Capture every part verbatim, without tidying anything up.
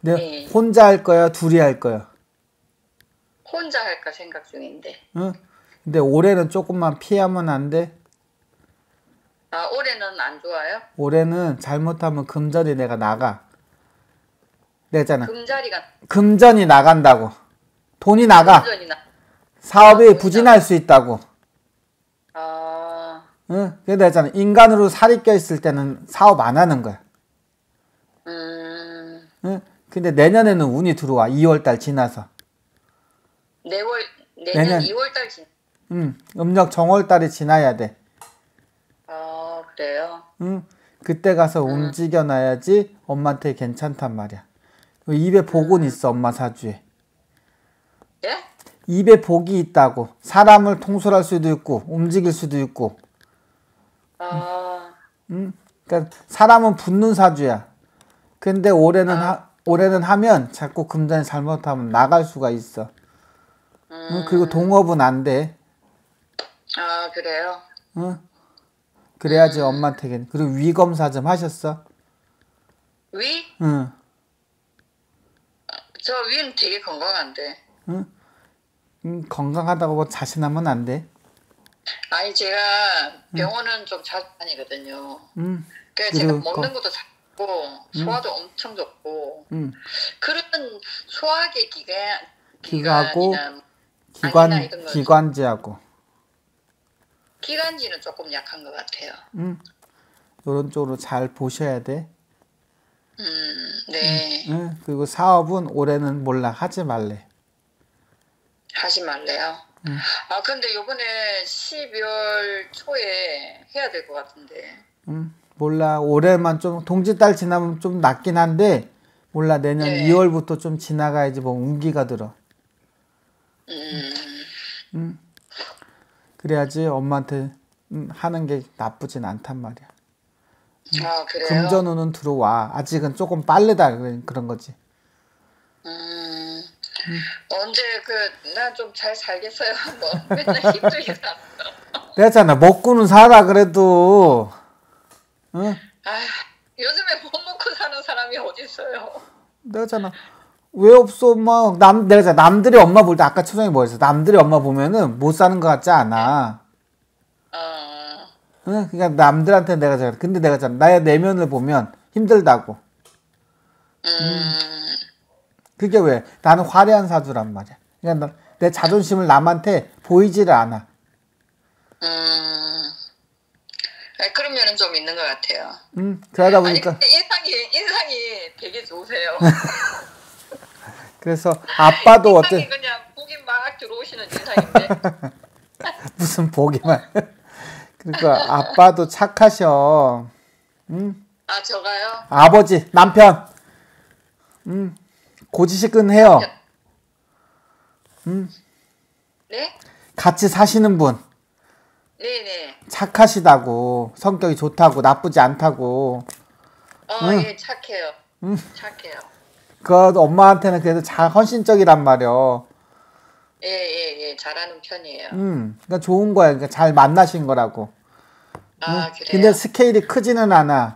근데 네. 혼자 할 거야, 둘이 할 거야? 혼자 할까 생각 중인데. 응? 근데 올해는 조금만 피하면 안 돼? 아, 올해는 안 좋아요? 올해는 잘못하면 금전이 내가 나가. 내가 했잖아. 금자리가 금전이 나간다고. 돈이 나가. 금전이 나. 사업이 아, 돈이 부진할 수 있다고. 아, 응? 그래서 내가 했잖아. 인간으로 살이 껴있을 때는 사업 안 하는 거야. 음, 응? 근데 내년에는 운이 들어와. 이월달 지나서. 내월 내년 내년. 이월달 진. 응. 음력 정월달이 지나야 돼. 아, 그래요? 응? 그때 가서 음. 움직여놔야지 엄마한테 괜찮단 말이야. 입에 복은 음. 있어, 엄마 사주에. 예? 입에 복이 있다고. 사람을 통솔할 수도 있고, 움직일 수도 있고. 아, 응? 그러니까 사람은 붙는 사주야. 근데 올해는 아, 하, 올해는 하면 자꾸 금전이 잘못하면 나갈 수가 있어. 응? 그리고 음, 동업은 안 돼. 아, 그래요? 응? 그래야지 음, 엄마한테. 괜- 그리고 위검사 좀 하셨어? 위? 응. 저 위는 되게 건강한데. 응? 응, 건강하다고 뭐 자신하면 안 돼. 아니, 제가 병원은 좀 자주 다니거든요. 응. 그래서 제가 그리고 먹는 거, 것도 잘고 응. 소화도 엄청 좋고 응. 그런 소화기 기관 그거하고 기관이나 아니나 기관 이런 건 기관지하고. 기관지는 조금 약한 것 같아요. 응. 이런 쪽으로 잘 보셔야 돼. 음, 네. 응. 그리고 사업은 올해는 몰라 하지 말래. 하지 말래요. 응. 아, 근데 요번에 십이월 초에 해야 될 것 같은데. 응. 몰라. 올해만 좀 동짓달 지나면 좀 낫긴 한데 몰라. 내년 네. 이월부터 좀 지나가야지 뭐 운기가 들어. 음, 응. 그래야지 엄마한테 응, 하는 게 나쁘진 않단 말이야. 아, 그래요? 금전운은 들어와. 아직은 조금 빠르다 그런 그런 거지. 음, 응. 언제 그, 나 좀 잘 살겠어요. 뭐, 맨날 힘들게 살았어. 내가잖아. 먹고는 살아 그래도. 응? 아, 요즘에 못 먹고 사는 사람이 어디 있어요? 내가잖아. 왜 없어 엄마. 남 내가 잖아. 남들이 엄마 볼 때 아까 초성이 뭐였어? 남들이 엄마 보면은 못 사는 것 같지 네. 않아. 어, 응? 그러니까 남들한테 내가 잖아. 근데 내가 잖아. 나의 내면을 보면 힘들다고. 음. 음, 그게 왜? 나는 화려한 사주란 말이야. 그러니까 나- 내 자존심을 남한테 보이지를 않아. 음. 아, 그런 면은 좀 있는 것 같아요. 음, 그러다 아니, 보니까 근데 인상이, 인상이 되게 좋으세요. 그래서 아빠도 인상이 어때? 그냥 복이 막 들어오시는 인상인데. 무슨 보기만. 그리고 아빠도 착하셔. 음, 아, 저가요? 아버지, 남편, 음, 남편. 고지식은해요. 음, 네? 같이 사시는 분 네네. 착하시다고, 성격이 좋다고, 나쁘지 않다고. 어, 응, 예, 착해요. 응. 착해요. 그 엄마한테는 그래도 잘 헌신적이란 말이요. 예, 예, 예, 잘하는 편이에요. 음, 그러니까 좋은 거야. 그러니까 잘 만나신 거라고. 응? 아, 근데 그래요? 스케일이 크지는 않아.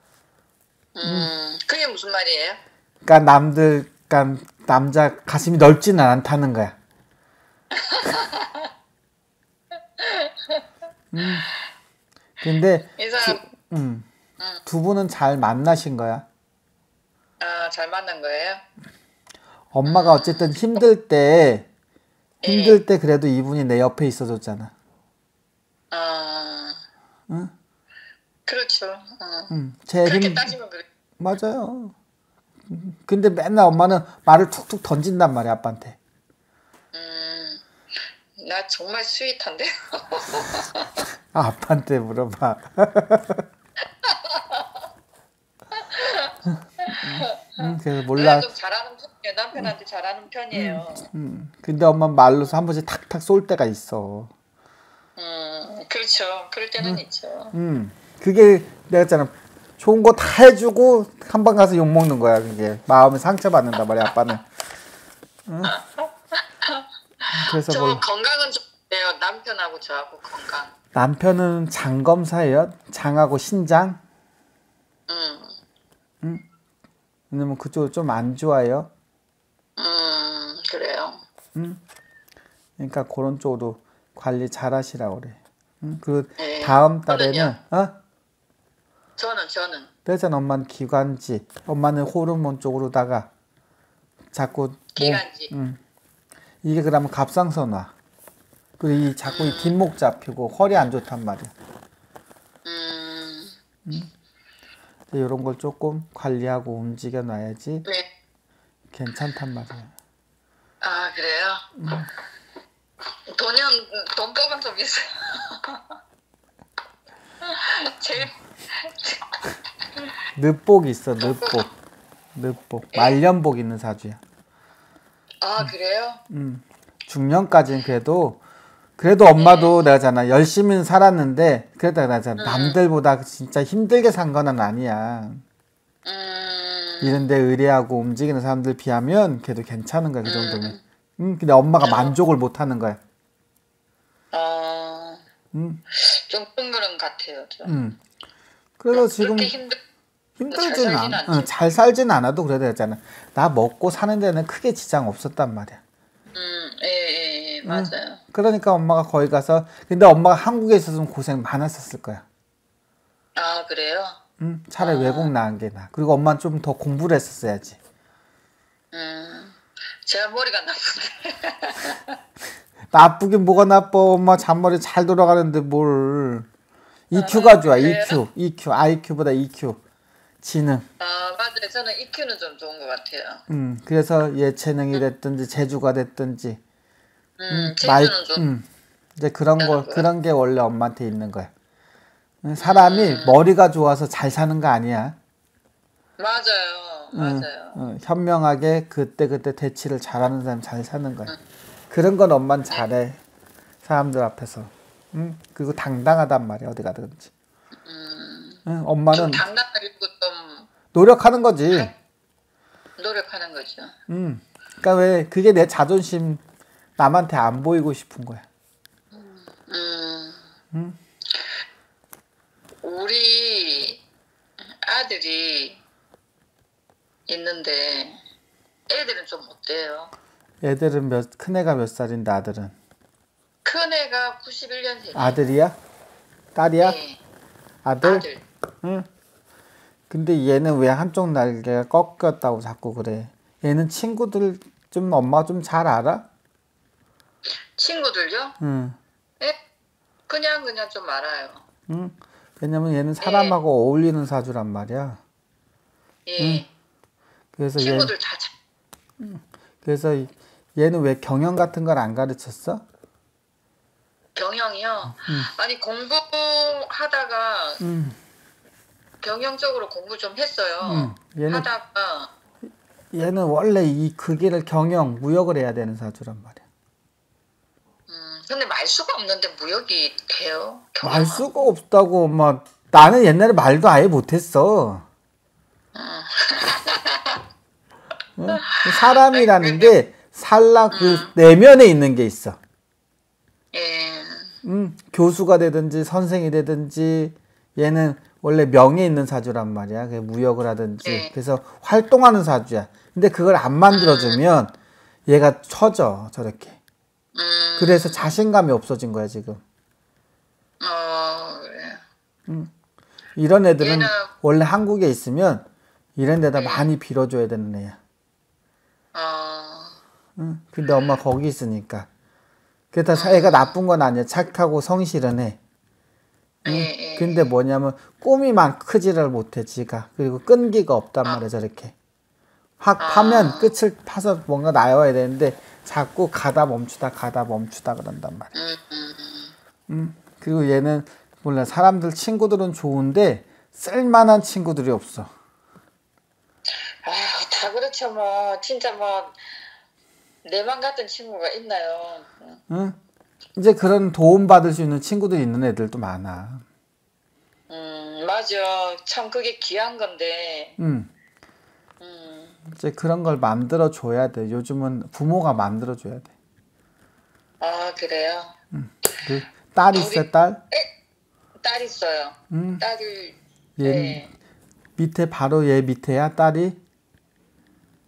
음, 그게 무슨 말이에요? 그러니까 남들, 그러니까 남자 가슴이 넓지는 않다는 거야. 음, 근데 이 두, 사람, 음, 음, 두 분은 잘 만나신 거야. 아, 잘 만난 거예요? 엄마가 음, 어쨌든 힘들 때, 예, 힘들 때 그래도 이분이 내 옆에 있어줬잖아. 아, 응? 그렇죠. 어. 응. 제일 그렇게 힘, 따지면 그래. 맞아요. 근데 맨날 엄마는 말을 툭툭 던진단 말이야, 아빠한테. 음, 나 정말 스윗한데? 아, 아빠한테 물어봐. 응, 그래서 내가 몰라. 좀 잘하는 편이에요. 남편한테 잘하는 편이에요. 음, 근데 엄마 말로서 한 번씩 탁탁 쏠 때가 있어. 음, 그렇죠. 그럴 때는 있죠. 음, 그게 내가 했잖아. 좋은 거 다 해주고 한 번 가서 욕 먹는 거야. 그게 마음에 상처 받는단 말이야, 아빠는. 그래서 저 몰라. 건강은 좀 돼요. 남편하고 저하고 건강. 남편은 장 검사예요. 장하고 신장. 음, 왜냐면 그쪽을 좀 안 좋아해요. 음, 그래요. 응? 그러니까 그런 쪽으로 관리 잘 하시라고 그래. 응? 그리고 네. 다음 달에는, 저는요? 어? 저는, 저는. 그래서 엄마는 기관지, 엄마는 호르몬 쪽으로다가 자꾸 몸, 기간지. 응. 이게 그러면 갑상선 와. 그리고 이 자꾸 이 음, 뒷목 잡히고 허리 안 좋단 말이야. 음, 이런 걸 조금 관리하고 움직여 놔야지 네. 괜찮단 말이야. 아, 그래요? 돈은, 돈가방 좀 있어요. 제일, 늪복 있어, 늪복. 늪복. 예? 말년복 있는 사주야. 아, 그래요? 음. 중년까지는 그래도 그래도 엄마도 예. 내가잖아 열심히 살았는데 그래도 내가잖아 음, 남들보다 진짜 힘들게 산 건 아니야. 음, 이런데 의뢰하고 움직이는 사람들 비하면 그래도 괜찮은 거야 그 정도면. 음, 음, 근데 엄마가 어, 만족을 못 하는 거야. 어, 음, 좀 그런 거는 같아요, 저. 음. 그래서 그렇게 지금 힘들, 잘 힘들지는 살진 않, 어, 않지. 잘 살진 않아도 그래도 되잖아. 나 먹고 사는 데는 크게 지장 없었단 말이야. 음, 예, 예, 예, 응. 맞아요. 그러니까 엄마가 거기 가서 근데 엄마가 한국에 있었으면 고생 많았었을 거야. 아, 그래요? 응? 차라리 외국 아, 나은 게 나아. 그리고 엄마는 좀 더 공부를 했었어야지. 음, 제가 머리가 나쁜데. 나쁘긴 뭐가 나빠. 엄마 잔머리 잘 돌아가는데 뭘. 아, 이큐가 좋아. 그래요? 이큐. 이큐. 아이큐보다 이큐. 지능. 아, 맞아요. 저는 이큐는 좀 좋은 것 같아요. 음, 그래서 예체능이 됐든지 재주가 됐든지 음, 음, 말, 제주는 좀 음, 이제 그런 나는 거 것 같아요. 그런 게 원래 엄마한테 있는 거야. 음, 사람이 음, 머리가 좋아서 잘 사는 거 아니야. 맞아요. 응, 맞아요. 응, 현명하게 그때그때 대치를 잘하는 사람 잘 사는 거야. 음, 그런 건 엄만 네. 잘해. 사람들 앞에서. 응? 그리고 당당하단 말이야, 어디 가든지. 음, 응, 좀 엄마는 당당하고 좀 노력하는 거지. 노력하는 거죠. 응. 그러니까 왜 그게 내 자존심 남한테 안 보이고 싶은 거야. 음, 응? 우리 아들이 있는데 애들은 좀 어때요? 애들은 몇, 큰애가 몇 살인데 아들은? 큰애가 구십일 년생이에요. 아들이야? 딸이야? 네, 아들? 아들. 응. 근데 얘는 왜 한쪽 날개가 꺾였다고 자꾸 그래? 얘는 친구들 좀 엄마 좀 잘 알아? 친구들요? 응. 예? 그냥 그냥 좀 알아요. 응? 왜냐면 얘는 예, 사람하고 어울리는 사주란 말이야. 응? 예. 그래서 얘, 친구들 다 잘. 그래서 얘는 왜 경영 같은 걸 안 가르쳤어? 경영이요? 아니 공부하다가 응, 경영적으로 공부 좀 했어요. 응. 얘는, 하다가 얘는 원래 이 그 길을 경영, 무역을 해야 되는 사주란 말이야. 음, 근데 말 수가 없는데 무역이 돼요? 말 경영하고? 수가 없다고, 엄마. 나는 옛날에 말도 아예 못했어. 음, 응? 아이, 사람이라는 근데 게 살라 그 음, 내면에 있는 게 있어. 예, 음, 교수가 되든지 선생이 되든지 얘는 원래 명예 있는 사주란 말이야. 그 무역을 하든지. 예, 그래서 활동하는 사주야. 근데 그걸 안 음, 만들어주면 얘가 처져, 저렇게. 그래서 음, 자신감이 없어진 거야, 지금. 어, 그래. 이런 얘는 애들은 원래 한국에 있으면 이런 데다 예, 많이 빌어줘야 되는 애야. 어, 응? 근데 엄마 거기 있으니까. 그렇다 애가 음, 나쁜 건 아니야. 착하고 성실은 해. 예, 응? 근데 예, 뭐냐면 꿈이만 크지를 못해, 지가. 그리고 끈기가 없단 아, 말이야, 저렇게. 확 파면 아, 끝을 파서 뭔가 나와야 되는데 자꾸 가다 멈추다 가다 멈추다 그런단 말이야. 음, 음, 음. 그리고 얘는 몰라 사람들 친구들은 좋은데 쓸만한 친구들이 없어. 아휴, 다 그렇죠, 뭐. 진짜 뭐, 내 맘 같은 친구가 있나요? 응? 이제 그런 도움 받을 수 있는 친구들이 있는 애들도 많아. 음, 맞아. 참 그게 귀한 건데, 응. 음, 이제 그런 걸 만들어 줘야 돼. 요즘은 부모가 만들어 줘야 돼. 아, 그래요? 그 딸 우리 있어 딸? 애, 딸 있어요. 응. 딸을, 얘 예, 밑에 바로 얘 밑에야 딸이.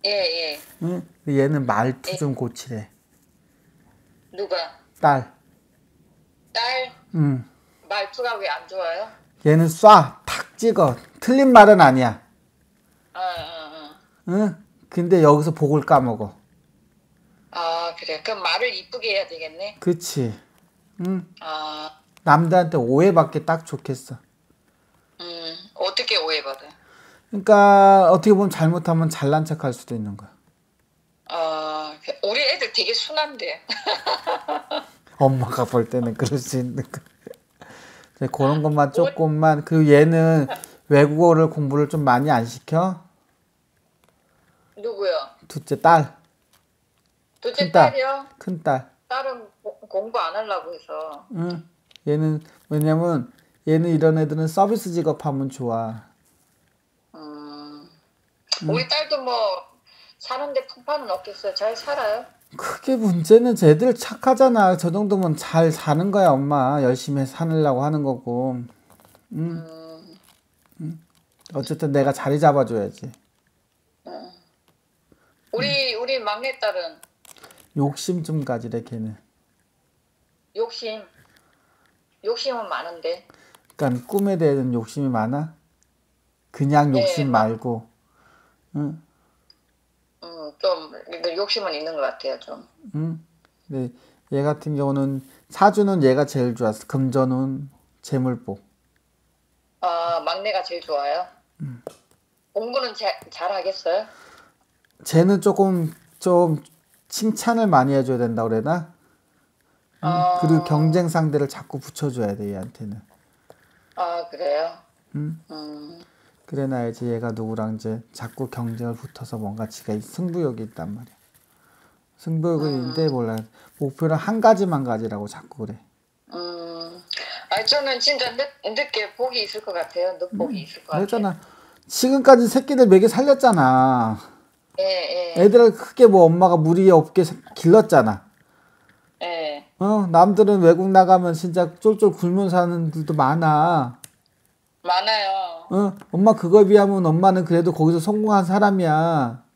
예, 예. 응? 얘는 말투 예. 좀 고치래. 누가? 딸. 딸 응. 말투가 왜 안 좋아요? 얘는 쏴. 탁 찍어. 틀린 말은 아니야. 아, 아, 아. 응? 근데 여기서 복을 까먹어. 아, 그래. 그럼 말을 이쁘게 해야 되겠네. 그치. 응? 아, 남들한테 오해받기 딱 좋겠어. 음, 어떻게 오해받아요? 그러니까 어떻게 보면 잘못하면 잘난 척할 수도 있는 거야. 아, 우리 애들 되게 순한데. 엄마가 볼 때는 그럴 수 있는 거. 그래, 그런 것만 조금만. 그리고 얘는 외국어를 공부를 좀 많이 안 시켜? 누구요? 둘째 딸. 둘째 큰딸. 딸이요? 큰딸. 딸은 고- 공부 안 하려고 해서. 응. 얘는 왜냐면 얘는 이런 애들은 서비스 직업하면 좋아. 음, 우리 딸도 뭐 사는데 풍파는 없겠어요. 잘 살아요. 크게 문제는 쟤들 착하잖아. 저 정도면 잘 사는 거야, 엄마. 열심히 사느라고 하는 거고. 음, 어쨌든 내가 자리 잡아줘야지. 우리 우리 막내딸은 욕심 좀 가지래, 걔는. 욕심, 욕심은 많은데. 그러니까 꿈에 대한 욕심이 많아? 그냥 네, 욕심 막- 말고. 응, 음, 좀 욕심은 있는 것 같아요, 좀. 응. 근데 얘 같은 경우는 사주는 얘가 제일 좋았어. 금전운, 재물복. 아, 막내가 제일 좋아요. 공부는 잘, 잘 하겠어요? 쟤는 조금 좀 칭찬을 많이 해줘야 된다고 그래나? 응? 아, 그리고 경쟁 상대를 자꾸 붙여줘야 돼, 얘한테는. 아, 그래요? 응? 음, 그래놔야지 얘가 누구랑 이제 자꾸 경쟁을 붙어서 뭔가 지가 승부욕이 있단 말이야. 승부욕이 있는데 몰라. 목표를 한 가지만 가지라고 자꾸 그래. 음. 아, 저는 진짜 늦, 늦게 복이 있을 것 같아요. 늦복이 있을 것 같아요. 그랬잖아. 지금까지 새끼들 먹여 살렸잖아. 예, 예, 애들을 크게 뭐 엄마가 무리 없게 길렀잖아. 예. 어, 남들은 외국 나가면 진짜 쫄쫄 굶어 사는 들도 많아. 많아요. 어, 엄마 그거에 비하면 엄마는 그래도 거기서 성공한 사람이야.